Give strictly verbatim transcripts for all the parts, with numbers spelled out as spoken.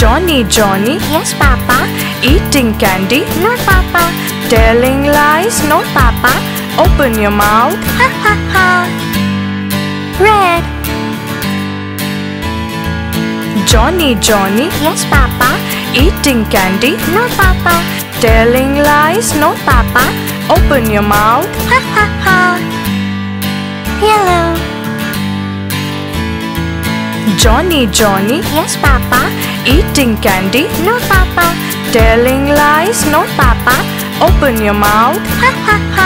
Johnny, Johnny. Yes, Papa. Eating candy. No, Papa. Telling lies. No, Papa. Open your mouth. Ha ha ha. Red. Johnny, Johnny. Yes, Papa. Eating candy. No, Papa. Telling lies. No, Papa. Open your mouth. Ha ha ha. Yellow. Johnny, Johnny. Yes, Papa. Eating candy. No, Papa. Telling lies. No, Papa. Open your mouth. Ha ha ha.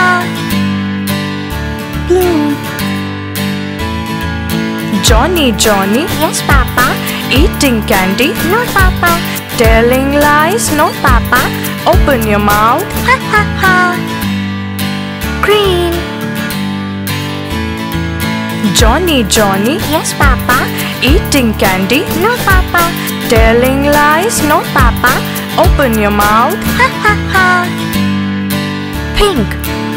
Blue. Johnny, Johnny. Yes, Papa. Eating candy. No, Papa. Telling lies. No, Papa. Open your mouth. Ha ha ha. Green. Johnny, Johnny. Yes, Papa. Eating candy. No, Papa. Telling lies. No, Papa. Open your mouth. Ha ha ha. Pink.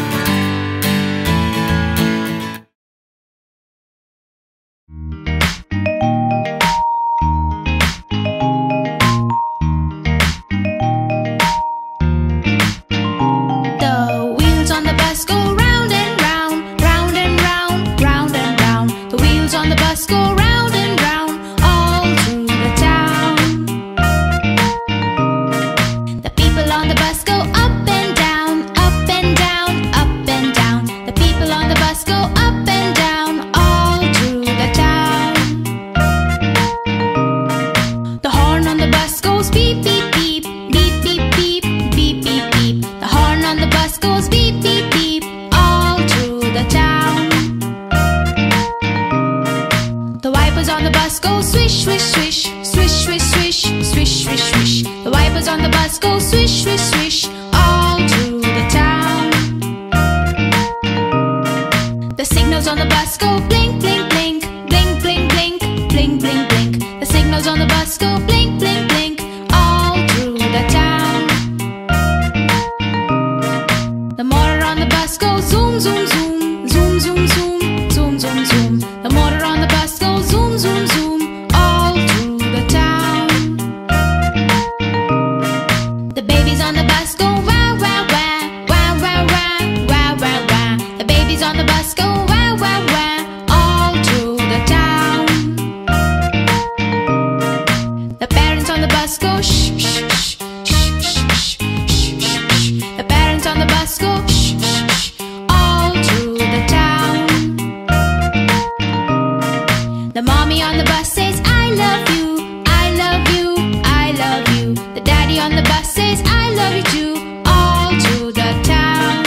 The wheels on the bus go round and round, round and round, round and round. The wheels on the bus go round and round, all through the town. The people on the bus go up and down, up and down, up and down. The people on the bus go up and down, all through the town. The horn on the bus goes beep, beep, beep, beep, beep, beep, beep, beep, beep. The horn on the bus goes beep, beep, beep, all through the town. The wipers on the bus go swish, swish, swish, swish, swish, swish, swish, swish, swish. The wipers on the bus go swish, swish, swish, all through the town. The signals on the bus go blink, blink, blink, blink, blink, blink, blink, blink, blink. The signals on the bus go blink, blink, blink, all through the town. The motor on the bus goes zoom, zoom, zoom, zoom, zoom, zoom, zoom, zoom, zoom. The motor on the bus goes zoom, zoom, zoom, all through the town. The babies on the bus go wow, wow, wow, wow, wow, wow, wow, wow, wow. The babies on the bus go wow, wow, wow, all through the town. The parents on the bus go shh, shh, shh, shh, shh, shh, shh, shh. The parents on the bus go shh, shh, shh, all through the town. The mommy on the bus says I love you, I love you, I love you. The daddy on the bus says I love you too, all through the town.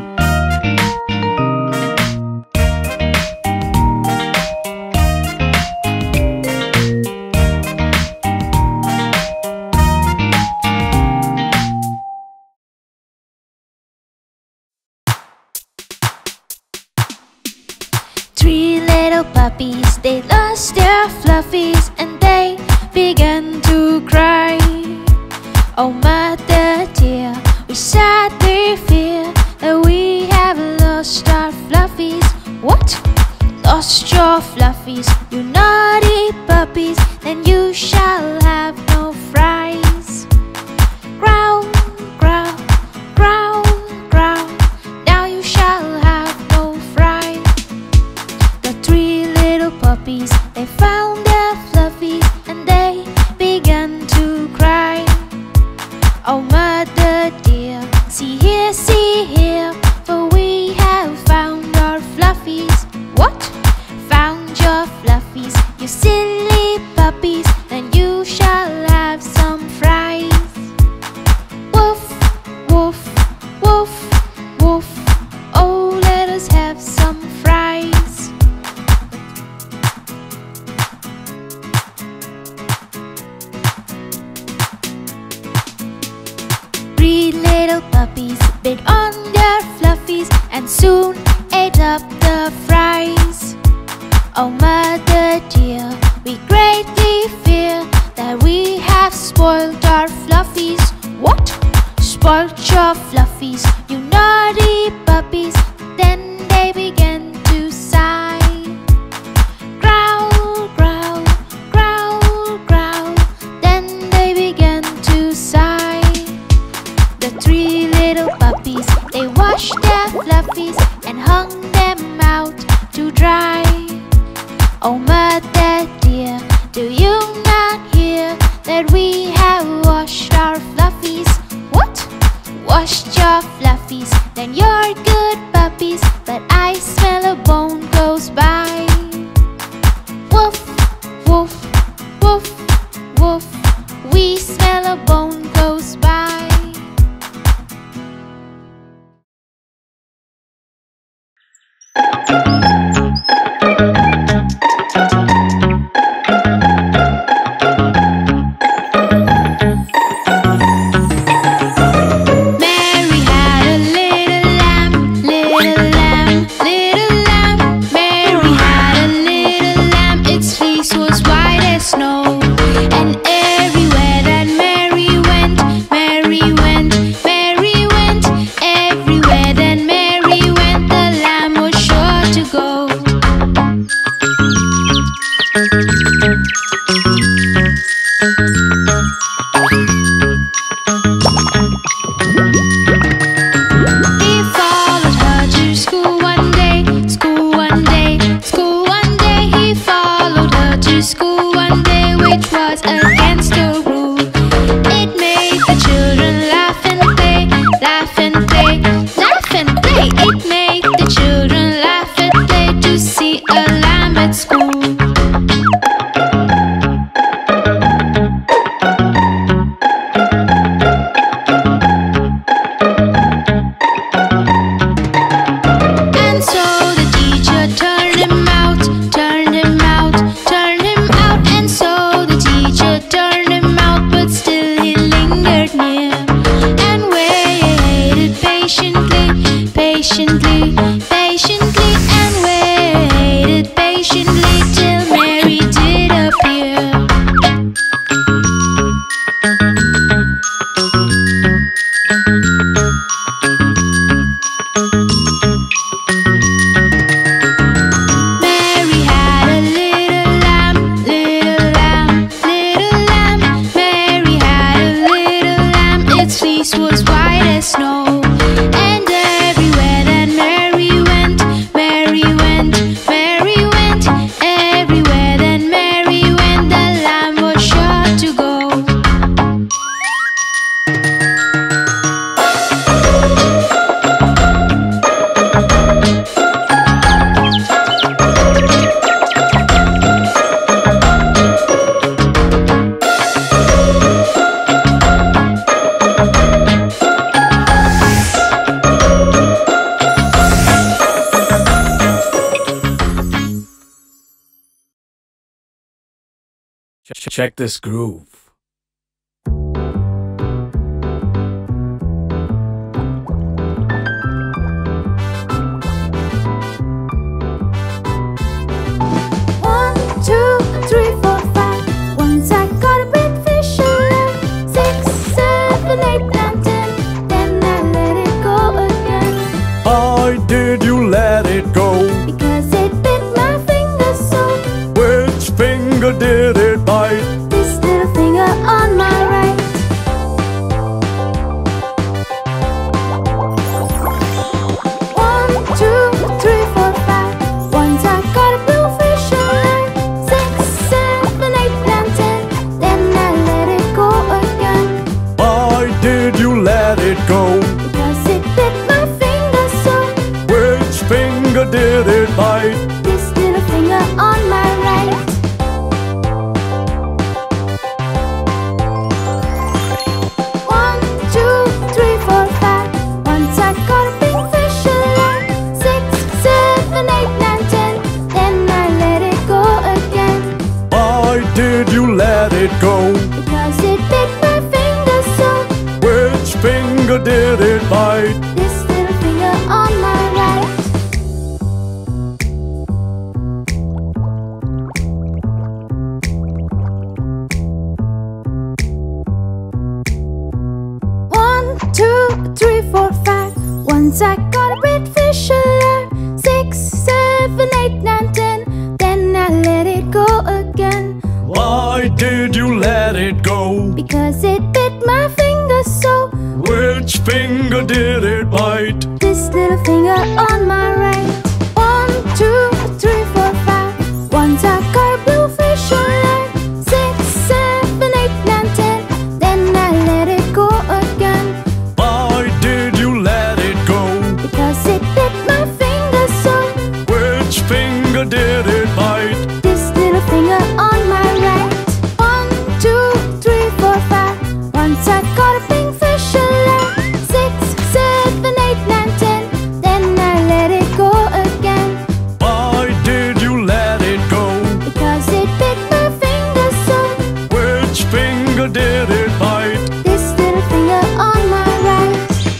Three little puppies, they lost their fluffies and they began to cry. Oh mother dear, we sadly fear that we have lost our fluffies. What? Lost your fluffies, you naughty puppies, then you shall have no fries. Growl, growl, growl, growl, now you shall have no fries. The three little puppies, they found their fluffies and they began to cry. Oh mother dear, see here, see here, for we have found our fluffies. What? Found your fluffies, you silly puppies, then you shall have some fries. Woof, woof, woof, woof, oh let us have some fries. Three little puppies bit on their fluffies and soon ate up the fries. Oh mother dear, we greatly fear that we have spoiled our fluffies. What? Spoiled your fluffies, you naughty puppies, then they began to sigh. Growl, growl, growl, growl, then they washed their fluffies and hung them out to dry. Oh mother dear, do you not hear that we have washed our fluffies? What? Washed your fluffies, then you're good puppies, but I smell a bone close by. Woof, woof, woof, woof, we smell a bone close by. Check this groove. One, two, three, four, five. Once I got a big fish alive. Six, seven, eight, nine, ten. Then I let it go again. Why did you let it go? Because it bit my finger so. Which finger did it bite? This little finger on my right. One, two, three, four, five. Once I got a blue fish alive. Six, seven, eight, nine, ten. Then I let it go again. Why did you let it go? Because it bit my finger so. Which finger did it bite? This little finger on my right. One, two, three, four, five. Once I got a big fish alive. Six, seven, eight, nine, ten. Then I let it go again. Why did you let it go? Because it bit my finger so. Which finger did it bite? This little finger on my right. One, two, three, four, five. Once I got a red fish alive. Six, seven, eight, nine, ten. Then I let it go again. Why did you let it go? Because it bit my finger so. Which finger did it bite? This little finger on my right. One, two, three, four, five. Once I got a blue fish on land. Six, seven, eight, nine, ten. Then I let it go again. Why did you let it go? Because it bit my finger so. Which finger did it bite? This little finger on my right. One, two, three, four, five. Once I got a pink fish on land. Six, seven, eight, nine, ten. Then I let it go again. Why did you let it go? Because it bit my finger so. Which finger did it bite? This little finger on my right.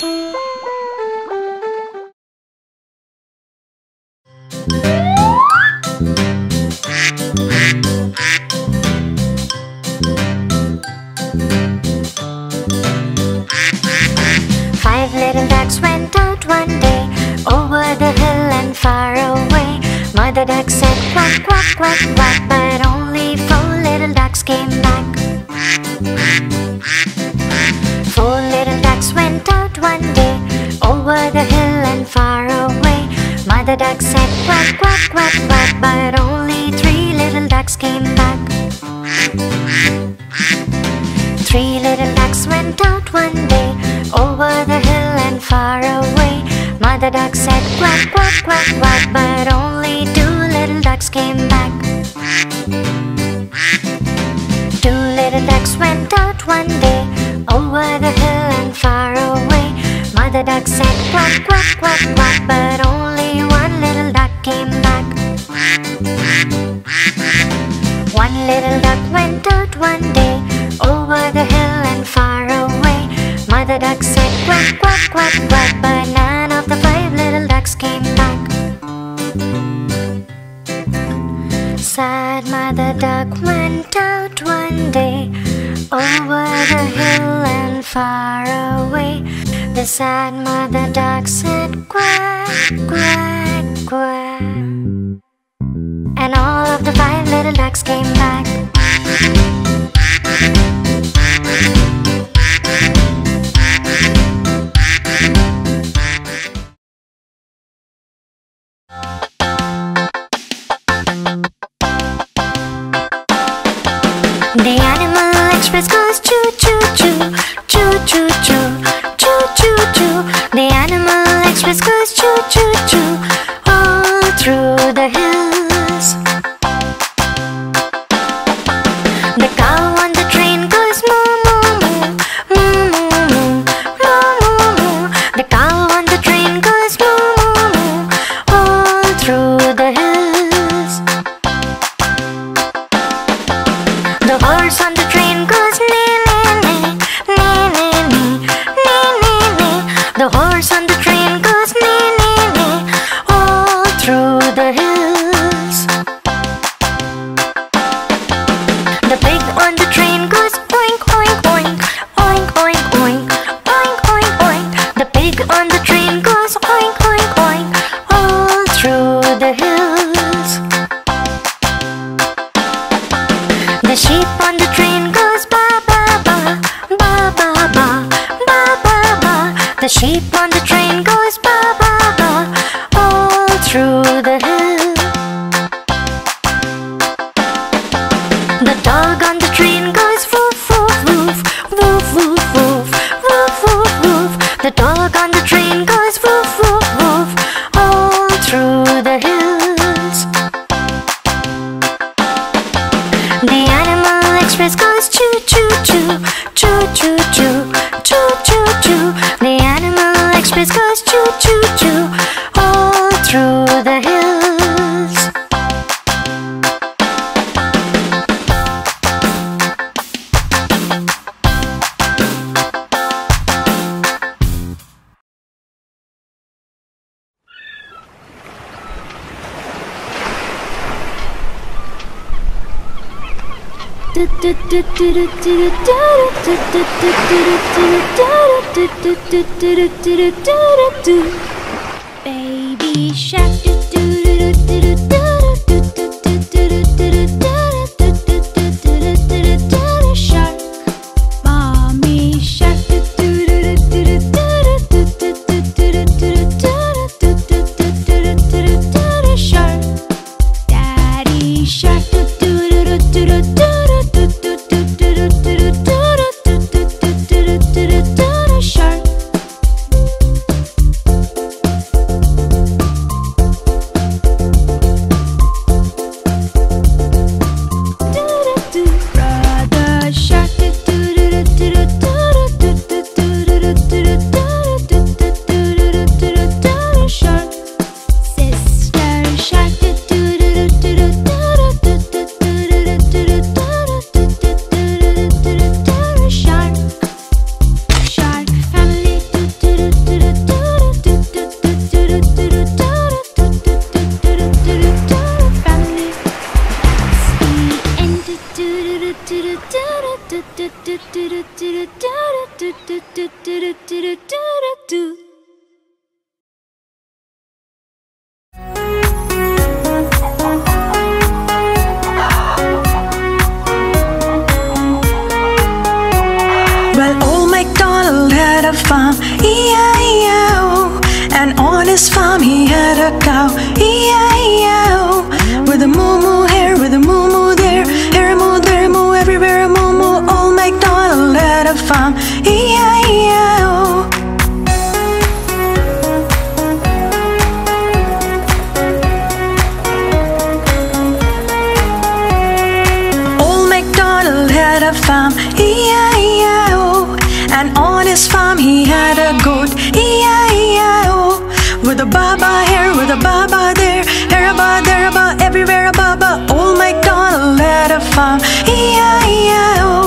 Five little ducks went out one day, over the hill and far away. Mother duck said quack, quack, quack, quack, but only four little ducks came back. Four little ducks went out one day, over the hill and far away. Mother duck said quack, quack, quack, quack, but only three little ducks came back. Three little ducks went out one day, over the hill and far away. Mother duck said quack, quack, quack, quack, but only two little ducks came back. Two little ducks went out one day, over the hill and far away. Mother duck said quack, quack, quack, quack, but only one little duck came back. One little duck went out one day, over the hill and far away. Mother duck said quack, quack, quack, quack, but none of the five little ducks came back. Sad mother duck went out one day, over the hill and far away. The sad mother duck said quack, quack, quack, and all of the five little ducks came back. The Animal Express goes choo choo choo, choo choo choo, choo choo choo. The Animal Express goes choo choo choo, all through the hills. The cow on the train goes moo moo moo, moo moo moo, moo moo moo. The cow on the train goes moo moo moo, all through the hills. The horse on the train goes neigh neigh neigh, neigh neigh neigh, neigh neigh neigh. The horse on the train goes neigh neigh neigh, all through the hills. The pig on the train goes oink oink oink, oink oink oink, oink oink oink. The pig on the train goes oink oink oink, all through the hills. The sheep on the train goes ba ba ba, ba ba ba, ba ba ba. The sheep on the train goes ba ba ba, all through the hill. The dog on the train goes woof woof woof, woof woof woof, woof woof woof. The dog on the train goes woof woof woof, all through the hills. The Animal Express goes choo choo choo, choo choo choo, choo choo choo. The Animal Express goes choo choo choo, all through the hills. Baby shark, do do do do do do do do do shark. Mommy shark, do do do do do do do do do his farm he had a cow, E I E I O. With a moo moo here, with a moo moo there, here a moo, there a moo, everywhere a moo moo. Old MacDonald had a farm, E I E I O. Old MacDonald had a farm, E I E I O. And on his farm he had a goat, E I E I O. With a baba here, with a baba there, here a ba, there a ba, everywhere a baba. Old MacDonald had a farm, E I E I O.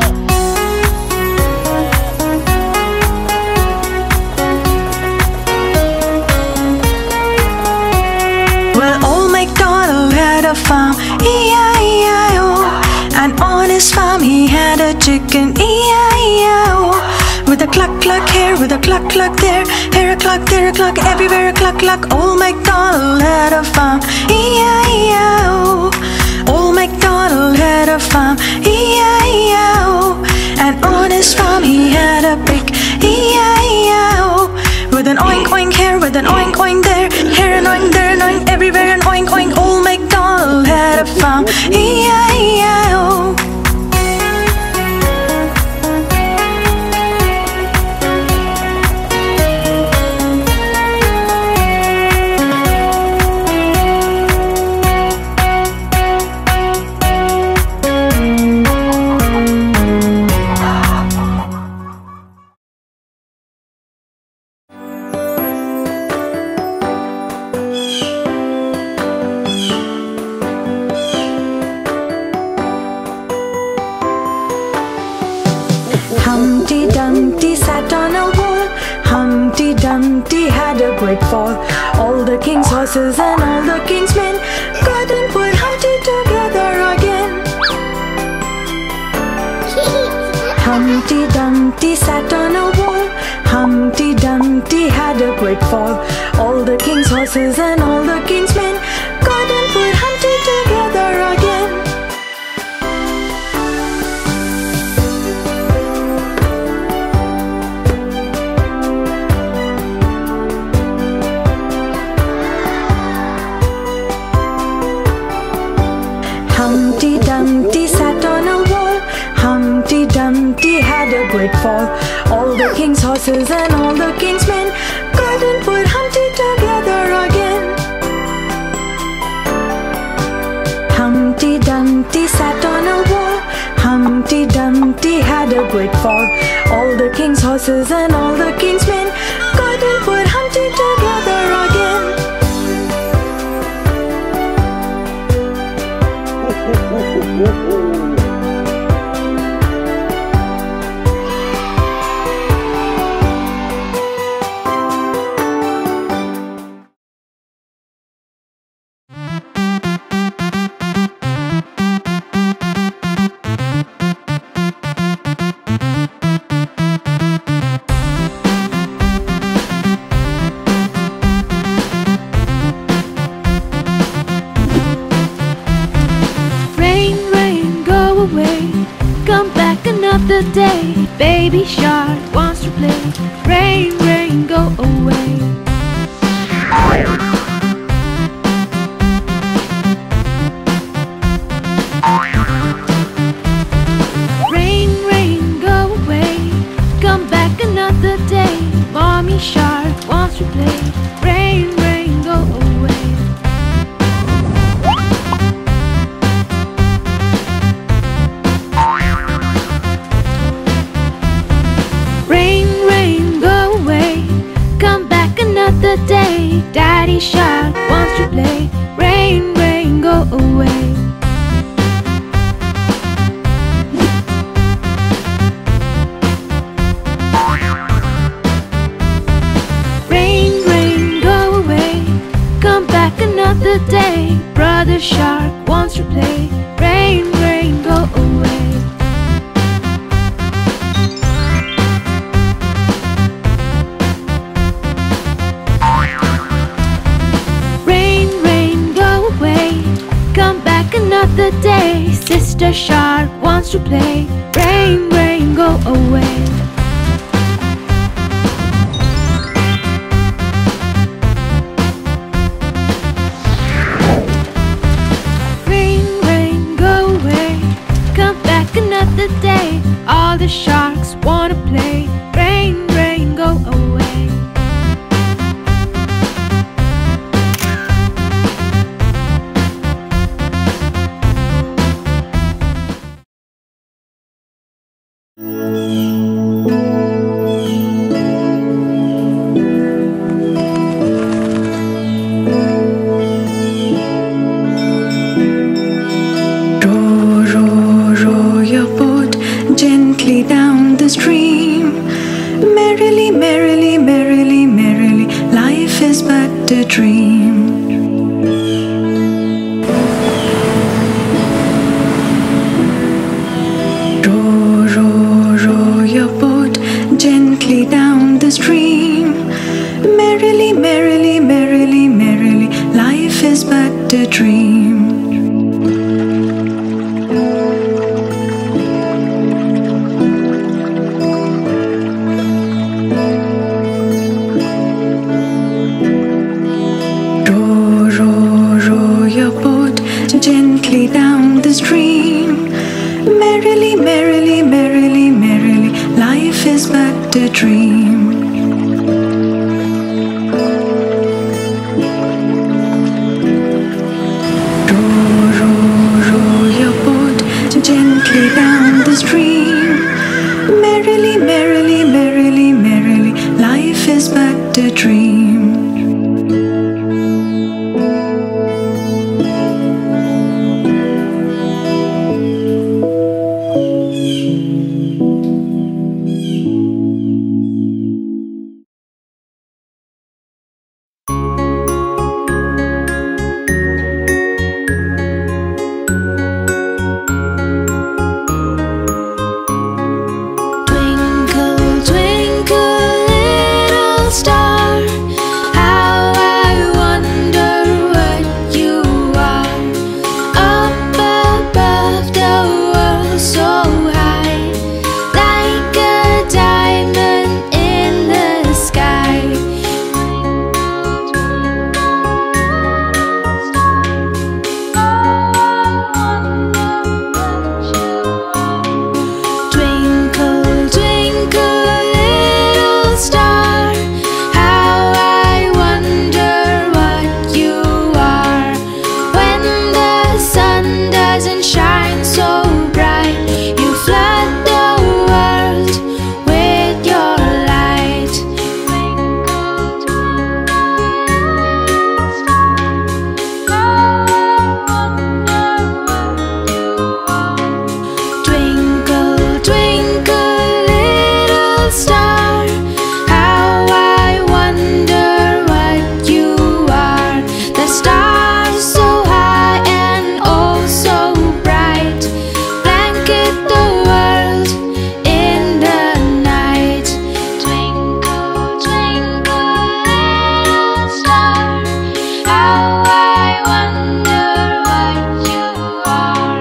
Well, old MacDonald had a farm, E I E I O. And on his farm he had a chicken, E I E I O. With a cluck cluck here, with a cluck cluck there, here a cluck, there a cluck, everywhere a cluck cluck. Old MacDonald had a farm, E I E I O. Old MacDonald had a farm, E I E I O. And on his farm he had a pig, E I E I O. With an oink oink here, with an oink oink there, here an oink, there an oink, everywhere an oink oink. Old MacDonald had a farm, E I E I O. Humpty Dumpty sat on a wall. Humpty Dumpty had a great fall. All the king's horses and all the king's men couldn't put Humpty together again. Humpty Dumpty sat on a wall. Humpty Dumpty had a great fall. All the king's horses and all the king's men couldn't put Humpty together again. Humpty Dumpty sat on a wall. Humpty Dumpty had a great fall. All the king's horses and all the king's men couldn't put Humpty together again. Humpty Dumpty sat on a wall. Humpty Dumpty had a great fall. All the king's horses and all the king's men couldn't put Humpty together again. The day Baby Shark wants to play. Rain, rain, go away. Rain, rain, go away. Come back another day. Mommy Shark wants to play. Rain, rain, go away. The day Daddy Shark wants to play. Rain, rain, go away. Rain, rain, go away. Come back another day. Brother Shark wants to play. Rain, rain, go away. Another day, Sister Shark wants to play. Rain, rain, go away. the sharks wanna play. Rain, rain, go away. Row, row, row your boat gently down the stream. Merrily, merrily, merrily, merrily, life is but a dream. Row, row, row your boat gently down the stream. Merrily, merrily, merrily, merrily, life is but a dream. Row, row, row your boat gently down the stream. Merrily, merrily, merrily, merrily, life is but a dream. Row, row, row your boat gently down the stream. Merrily, merrily, merrily, merrily, life is but a dream. Twinkle, twinkle, little star, how I wonder what you are. Up above the world so high, like a diamond in the sky. Twinkle, twinkle, little star, how I wonder what you are. When the sun doesn't shine so bright, you flood the world with your light. Twinkle, twinkle, little star, how I wonder what you are. The stars so high and oh so bright, blanket the world in the night. Twinkle, twinkle, little star, how I wonder what you are.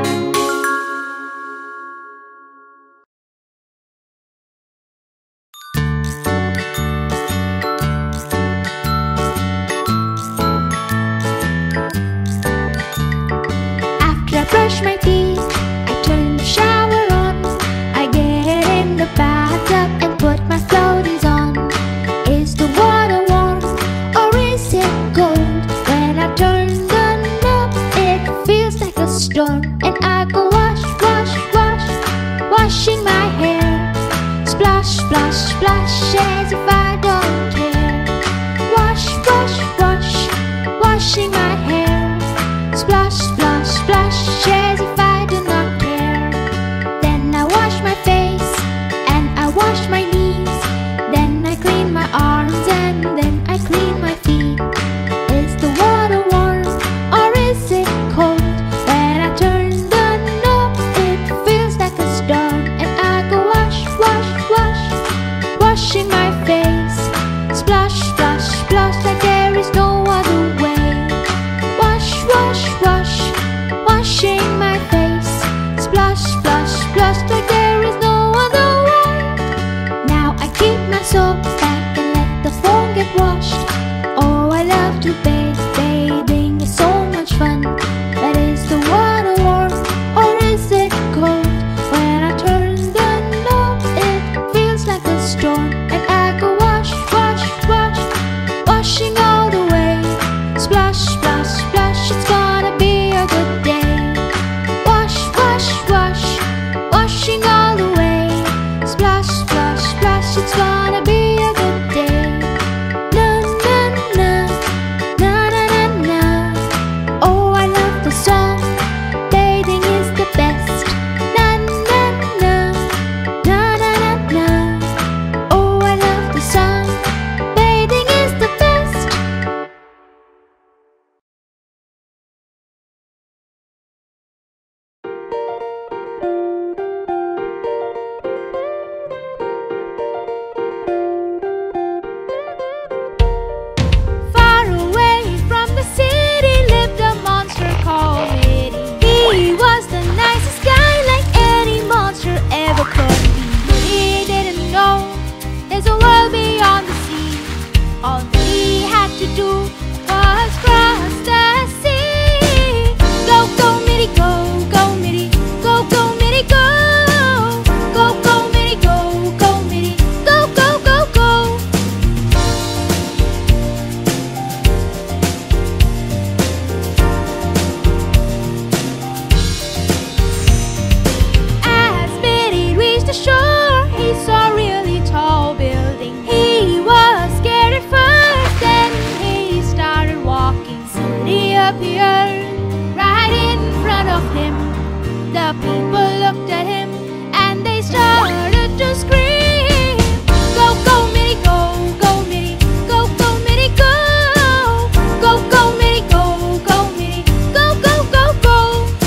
After I brush my teeth, I turn the shower on. I get in the bathtub and put my floaties on. Is the water warm or is it cold? When I turn the knob, it feels like a storm. And I go wash, wash, wash, washing my hair. Splash, splash, splash, as if I don't care. Wash, wash, wash, washing my hair. Splash, splash, splash, as if I do not care. Then I wash my face and I wash my knees. Then I clean my arms and then I clean my feet. Is the water warm or is it cold? When I turn the knob, it feels like a storm. And I go wash, wash, wash, washing my face. Splash, splash, splash, like there is no other way. Wash, wash, wash, washing my face. Splash, splash, splash, like there is no other way. Now I keep my soap back and let the foam get washed. Oh, I love to bathe, bathing is so much fun. But is the water warm or is it cold? When I turn the knob, The people looked at him and they started to scream. Go, go, Mitty, go, go, Mitty, go, go, Mitty, go. Go, go, Mitty, go, go, Mitty, go, go, go, go.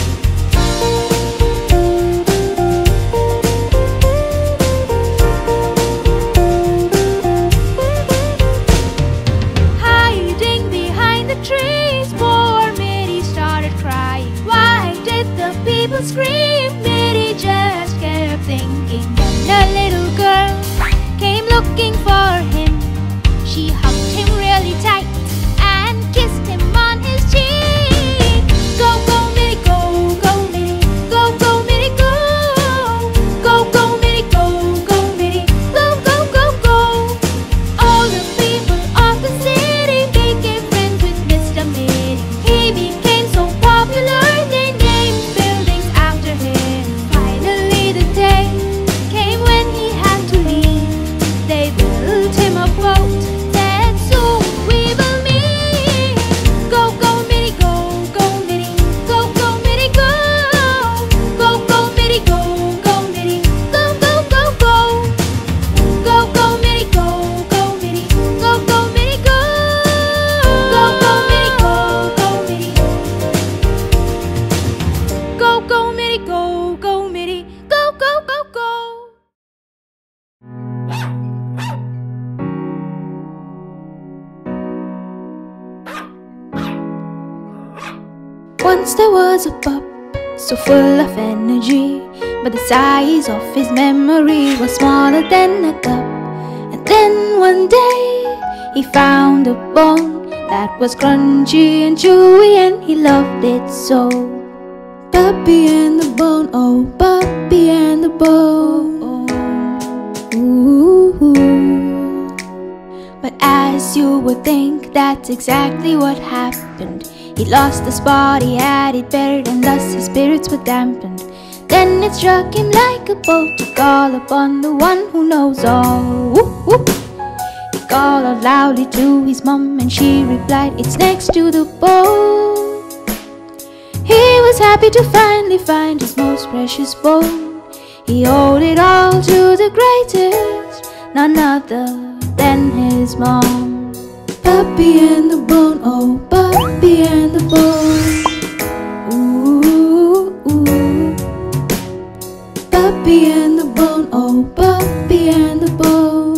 Hiding behind the trees, poor Mitty started crying. Why did the people scream? Mitty just kept thinking. Then a little girl came looking for him. She hugged him really tight and kissed him on his cheek. Go, go, Mitty, go, go, Mitty, go, go, Mitty, go. Go, go, Mitty, go, go, Mitty, go, go, go, go. All the people of the city became friends with Mister Mitty. He became so popular, they named buildings after him. Finally the day came when he had to leave. They built him a boat, said soon we will meet. Go, go, Mitty, go, go, Mitty, go, go, Mitty, go. Go, go, Mitty, go, go, Mitty, go, go, go, go. Go, go, Mitty, go, go, Mitty, go, go, Mitty, go. Go, go, Mitty, go, go, Mitty. Go, go, Mitty, go, go, Mitty, go, go, go, go. Once there was a pup, so full of energy, but the size of his memory was smaller than a cup. And then one day he found a bone that was crunchy and chewy, and he loved it so. Puppy and the bone, oh, puppy and the bone. Ooh. But as you would think, that's exactly what happened. He lost the spot he had it buried, and thus his spirits were dampened. Then it struck him like a bolt to call upon the one who knows all. Whoop, whoop. He called out loudly to his mom, and she replied, it's next to the bowl. He was happy to finally find his most precious bone. He owed it all to the greatest, none other than his mom. Puppy and the bone, oh, puppy and the bone. Ooh, ooh. Puppy and the bone, oh, puppy and the bone.